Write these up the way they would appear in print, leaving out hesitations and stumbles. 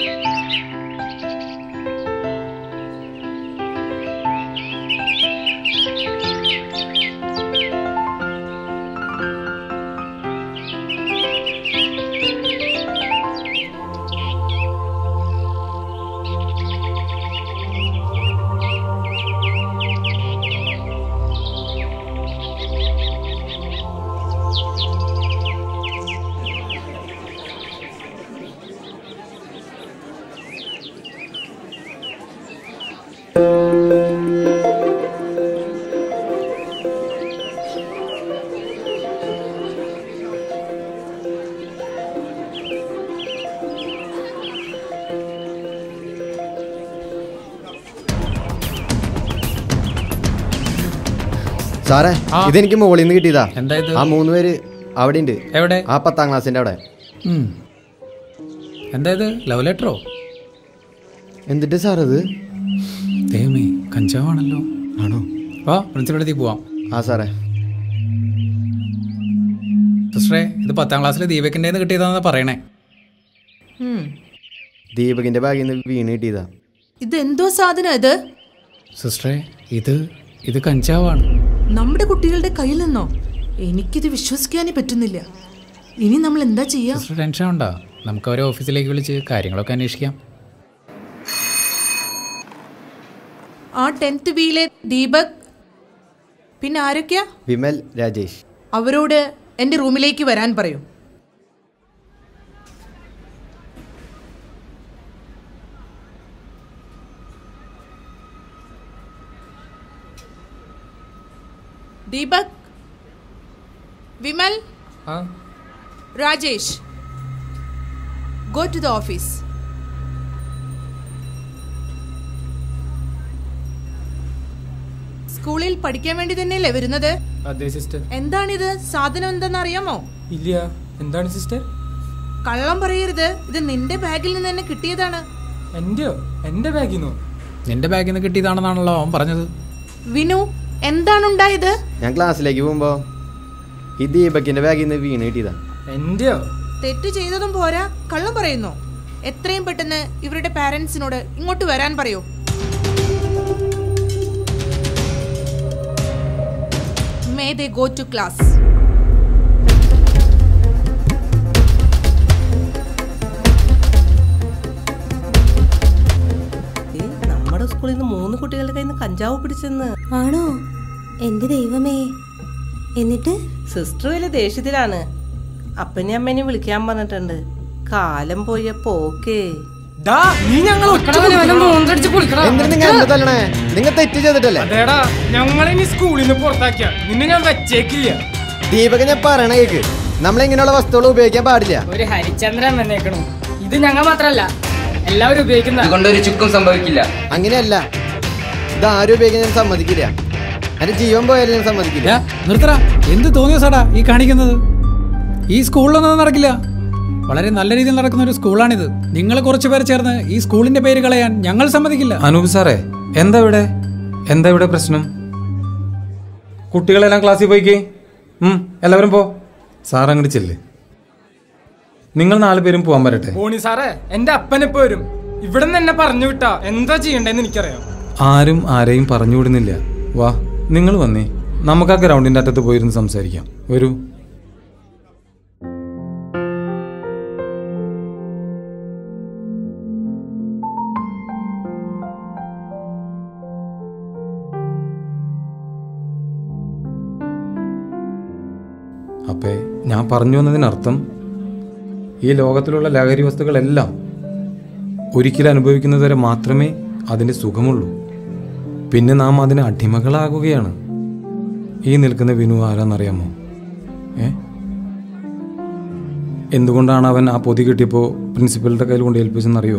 സാറേ, ഇതെനിക്ക് മുകളിൽ നിന്ന് കിട്ടിയതാ. ആ 3 പേര് അവിടെ ഉണ്ട്. എവിടെ? ആ 10ാം ക്ലാസ്സിന്റെ അവിടെ. എന്തായത്? ലവ് ലെറ്ററോ? എന്നിട്ട് സാർ അത് കഞ്ചാവാണല്ലോ. ആണോ? വാ, പ്രിൻസിപ്പളടുത്തേക്ക് പോവാം. ആ സാറേ. സിസ്റ്ററെ, ഇത് 10ാം ക്ലാസ്സിലെ ദീപകിന്റെ കിട്ടിയതാണെന്ന് പറയണേ. ദീപകിന്റെ ബാഗിൽ നിന്ന് വീണ് കിട്ടിയതാ. ഇതെന്തോ സാധനം ഇത്? സിസ്റ്ററെ, ഇത് കഞ്ചാവാണ്. നമ്മുടെ കുട്ടികളുടെ കയ്യിൽ നിന്നോ? എനിക്കിത് വിശ്വസിക്കാനേ പറ്റുന്നില്ല. ഇനി നമ്മൾ എന്താ ചെയ്യാ? ടെൻഷൻ ഉണ്ടോ? നമുക്ക് അവരെ ഓഫീസിലേക്ക് വിളിച്ച് കാര്യങ്ങളൊക്കെ അന്വേഷിക്കാം. ആ 10th ബിയിലെ ദീപക്, പിന്നെ ആരൊക്കെയാ? വിമൽ, രാജേഷ്. അവരോട് എന്റെ റൂമിലേക്ക് വരാൻ പറയൂ. Deepak, Vimal, Rajesh, go to the office. സ്കൂളിൽ പഠിക്കാൻ വേണ്ടി തന്നെയല്ലേ വരുന്നത്? അതെ സിസ്റ്റർ. എന്താണിത്? സാധനം എന്തെന്ന് അറിയാമോ? ഇല്ല. എന്താണ് സിസ്റ്റർ? കള്ളം പറയരുത്. ഇത് നിന്റെ ബാഗിൽ നിന്ന് തന്നെ കിട്ടിയതാണ്. എന്റെ ബാഗിൽ നിന്നോ? നിന്റെ ബാഗിൽ നിന്ന് കിട്ടിയതാണെന്നാണല്ലോ അവൻ പറഞ്ഞത്. വിനു, എന്താണ് ഉണ്ടായത്? ഞാൻ ക്ലാസ്സിലേക്ക് പോകുമ്പോ ഈ ദീപകിന്റെ ബാഗിൽ നിന്ന് വീണ് കിട്ടിയതാ. തെറ്റ് ചെയ്തതും പോരാ, കള്ളം പറയുന്നു. എത്രയും പെട്ടെന്ന് ഇവരുടെ പാരന്റ്സിനോട് ഇങ്ങോട്ട് വരാൻ പറയൂ. May they go to class. നമ്മുടെ സ്കൂളിൽ നിന്ന് 3 കുട്ടികളുടെ കയ്യിൽ നിന്ന് കഞ്ചാവ് പിടിച്ചെന്ന്. ആണോ? എന്റെ ദൈവമേ. എന്നിട്ട് സിസ്റ്റർ വലിയ ദേഷ്യത്തിലാണ്. അപ്പനെയും അമ്മേനെയും വിളിക്കാൻ പറഞ്ഞിട്ടുണ്ട്. കാലം പോയ പോക്കേ. നിങ്ങൾ തെറ്റ് ചെയ്തിട്ടല്ലേ? ദീപക്, ഞാൻ പറയണ കേക്ക്. നമ്മളിങ്ങനെയുള്ള വസ്തുക്കൾ ഉപയോഗിക്കാൻ പാടില്ല. ഒരു ഹരിചന്ദ്രൻ വന്നേക്കണു. ഇത് ഞങ്ങൾ മാത്രല്ല, എല്ലാവരും ഉപയോഗിക്കുന്ന. അതുകൊണ്ടൊരു ചുക്കും സംഭവിക്കില്ല. അങ്ങനെയല്ല, ഇത് ആരും ഉപയോഗിക്കാൻ ഞാൻ സമ്മതിക്കില്ല. എന്റെ ജീവൻ പോയാലും ഞാൻ സമ്മതിക്കില്ല. നിർത്തടാ, എന്ത് തോന്നിയ സാടാ ഈ കാണിക്കുന്നത്? ഈ സ്കൂളിലൊന്നും നടക്കില്ല. വളരെ നല്ല രീതിയിൽ നടക്കുന്ന ഒരു സ്കൂളാണിത്. നിങ്ങൾ കുറച്ചു പേർ ചേർന്ന് ഈ സ്കൂളിന്റെ പേര് കളയാൻ ഞങ്ങൾ സമ്മതിക്കില്ല. അനൂപ് സാറേ, എന്താ ഇവിടെ പ്രശ്നം? കുട്ടികളെല്ലാം ക്ലാസ്സിൽ പോയിക്കേ. എല്ലാവരും പോ. സാർ അങ്ങോട്ട് ചെല്ല്. നിങ്ങൾ 4 പേരും പോകാൻ വരട്ടെ. പോണി സാറേ, എന്റെ അപ്പനെപ്പോ വരും. ഇവിടെ നിന്ന് എന്നെ പറഞ്ഞു വിട്ടാ എന്താ ചെയ്യണ്ടെന്ന് എനിക്കറിയാം. ആരും ആരെയും പറഞ്ഞു വിടുന്നില്ല. വാ, നിങ്ങൾ വന്നേ. നമുക്ക് ആ ഗ്രൗണ്ടിന്റെ അറ്റത്ത് പോയിരുന്ന് സംസാരിക്കാം. വരൂ. അപ്പേ, ഞാൻ പറഞ്ഞു വന്നതിനർത്ഥം ഈ ലോകത്തിലുള്ള ലഹരി വസ്തുക്കളെല്ലാം ഒരിക്കലും അനുഭവിക്കുന്നതുവരെ മാത്രമേ അതിൻ്റെ സുഖമുള്ളൂ. പിന്നെ നാം അതിന് അടിമകളാകുകയാണ്. ഈ നിൽക്കുന്ന വിനു ആരാന്നറിയാമോ? എന്തുകൊണ്ടാണ് അവൻ ആ പൊതി കിട്ടിയപ്പോൾ പ്രിൻസിപ്പലിൻ്റെ കയ്യിൽ കൊണ്ട് ഏൽപ്പിച്ചെന്നറിയോ?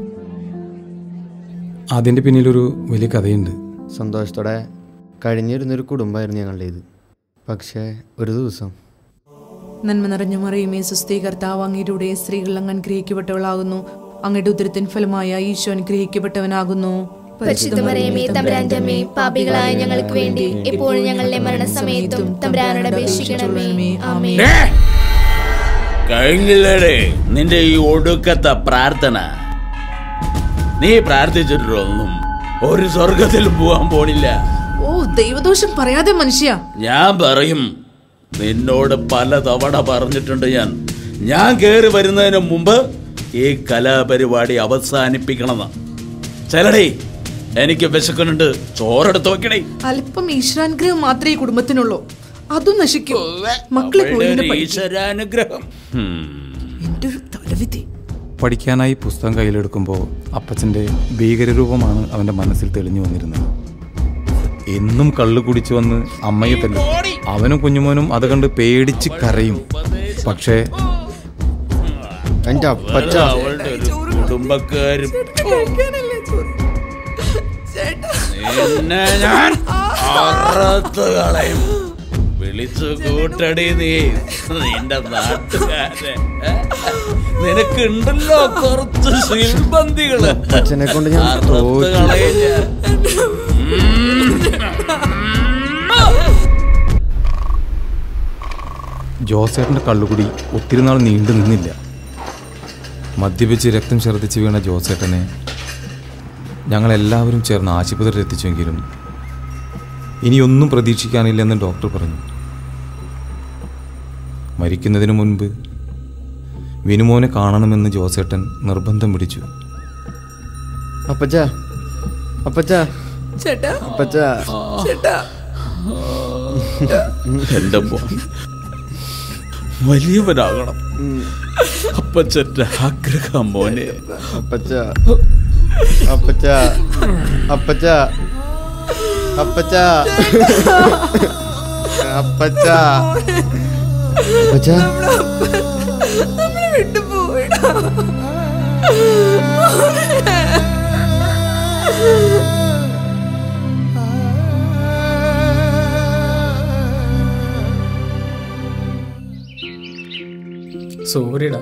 അതിൻ്റെ പിന്നിലൊരു വലിയ കഥയുണ്ട്. സന്തോഷത്തോടെ കഴിഞ്ഞിരുന്നൊരു കുടുംബമായിരുന്നു ഞങ്ങളുടേത്. പക്ഷേ ഒരു ദിവസം, നന്മ നിറഞ്ഞ മറിയമേ സുസ്ഥീ, കർത്താവ് അങ്ങയുടെ സ്ത്രീകൾ അങ്ങ് അനുഗ്രഹിക്കപ്പെട്ടവളാകുന്നു. അങ്ങയുടെ ഉദരത്തിൻ ഫലമായ ഈശോ അനുഗ്രഹിക്കപ്പെട്ടവനാകുന്നു. പരിശുദ്ധ മറിയമേ, തമ്പുരാന്റെ അമ്മേ, പാപികളായ ഞങ്ങൾക്ക് വേണ്ടി എപ്പോഴും ഞങ്ങളുടെ മരണസമയത്തും തമ്പുരാനോട് അപേക്ഷിക്കണമേ. ആമേൻ. കഴിഞ്ഞില്ലേ നിന്റെ ഈ ഒടുക്കത്തെ പ്രാർത്ഥന? നീ പ്രാർത്ഥിച്ചിട്ടൊന്നും ഒരു സ്വർഗത്തിലും പോവാൻ പോണില്ല. ഓ ദൈവദോഷം പറയാതെ മനുഷ്യ. ഞാൻ പറയും, നിന്നോട് പലതവണ പറഞ്ഞിട്ടുണ്ട്. ഞാൻ കേറി വരുന്നതിന് മുമ്പ് ഈ കലാപരിപാടി അവസാനിപ്പിക്കണമെന്ന്. ചെലടേ, എനിക്ക് വിശക്കുന്നുണ്ട്, ചോറെടുത്ത് വെക്കണേ. അല്പം ഈശ്വരാനുഗ്രഹം മാത്രമേ ഈ കുടുംബത്തിനുള്ളൂ, അതും നശിക്കും. മക്കളെ ഈശ്വരാനുഗ്രഹം. എന്റെ ഒരു തലവിധി. പഠിക്കാനായി പുസ്തകം കയ്യിലെടുക്കുമ്പോൾ അപ്പച്ചൻ്റെ ഭീകരരൂപമാണ് അവൻ്റെ മനസ്സിൽ തെളിഞ്ഞു വന്നിരുന്നത്. എന്നും കള്ളു കുടിച്ചു വന്ന് അമ്മയെ തല്ലും. അവനും കുഞ്ഞുമോനും അത് കണ്ട് പേടിച്ച് കരയും. പക്ഷേ എന്റെ അപ്പച്ച കുടുംബക്കാരും നിന്നെ ഞാൻ അറുത്ത് കളയും. വിളിച്ചു കൂട്ടടി നീ നിന്റെ നാട്ടുകാരെ. നിനക്കുണ്ടല്ലോ കുറച്ച് ശിൽബന്ധികള്. അച്ഛനെ കൊണ്ട് ഞാൻ അറുത്ത് കളയും ഞാൻ. ജോസേട്ടൻ്റെ കള്ളുകുടി ഒത്തിരി നാൾ നീണ്ടു നിന്നില്ല. മദ്യപിച്ച് രക്തം ഛർദ്ദിച്ച് വീണ ജോസേട്ടനെ ഞങ്ങളെല്ലാവരും ചേർന്ന് ആശുപത്രിയിൽ എത്തിച്ചെങ്കിലും ഇനിയൊന്നും പ്രതീക്ഷിക്കാനില്ലെന്ന് ഡോക്ടർ പറഞ്ഞു. മരിക്കുന്നതിന് മുൻപ് വിനുമോനെ കാണണമെന്ന് ജോസേട്ടൻ നിർബന്ധം പിടിച്ചു. അപ്പച്ച അപ്പച്ച അപ്പച്ച എന്റെ മോൻ വലിയവനാകണം. അപ്പച്ചന്റെ ആഗ്രഹം മോനെ. അപ്പച്ച അപ്പച്ച അപ്പച്ച അപ്പച്ച അപ്പച്ച അപ്പച്ച സോറിടാ.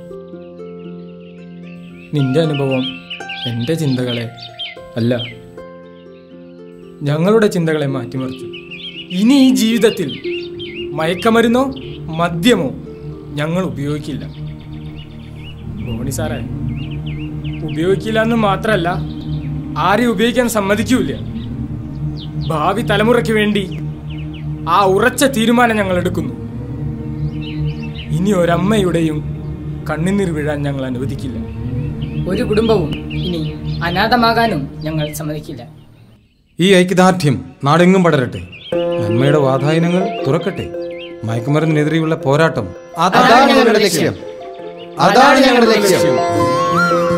നിന്റെ അനുഭവം എൻ്റെ ചിന്തകളെ അല്ല, ഞങ്ങളുടെ ചിന്തകളെ മാറ്റിമറിച്ചു. ഇനി ഈ ജീവിതത്തിൽ മയക്കമരുന്നോ മദ്യമോ ഞങ്ങൾ ഉപയോഗിക്കില്ല. മോണി സാറേ, ഉപയോഗിക്കില്ല എന്ന് മാത്രമല്ല, ആരെയും ഉപയോഗിക്കാൻ സമ്മതിക്കൂല. ഭാവി തലമുറയ്ക്ക് വേണ്ടി ആ ഉറച്ച തീരുമാനം ഞങ്ങൾ എടുക്കുന്നു. ഇനി ഒരമ്മയുടെയും കണ്ണുനീർ വീഴാൻ ഞങ്ങൾ അനുവദിക്കില്ല. ഒരു കുടുംബവും ഇനി അനാഥമാകാനും ഞങ്ങൾ സമ്മതിക്കില്ല. ഈ ഐക്യദാർഢ്യം നാടെങ്ങും പടരട്ടെ. നന്മയുടെ വാതായനങ്ങൾ തുറക്കട്ടെ. മയക്കുമരുന്നിനെതിരെയുള്ള പോരാട്ടം അതാണ് ഞങ്ങളുടെ ലക്ഷ്യം.